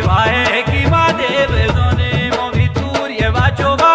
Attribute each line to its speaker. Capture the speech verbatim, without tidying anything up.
Speaker 1: वाहे की माँ देव जोने मोवितूर ये बाचो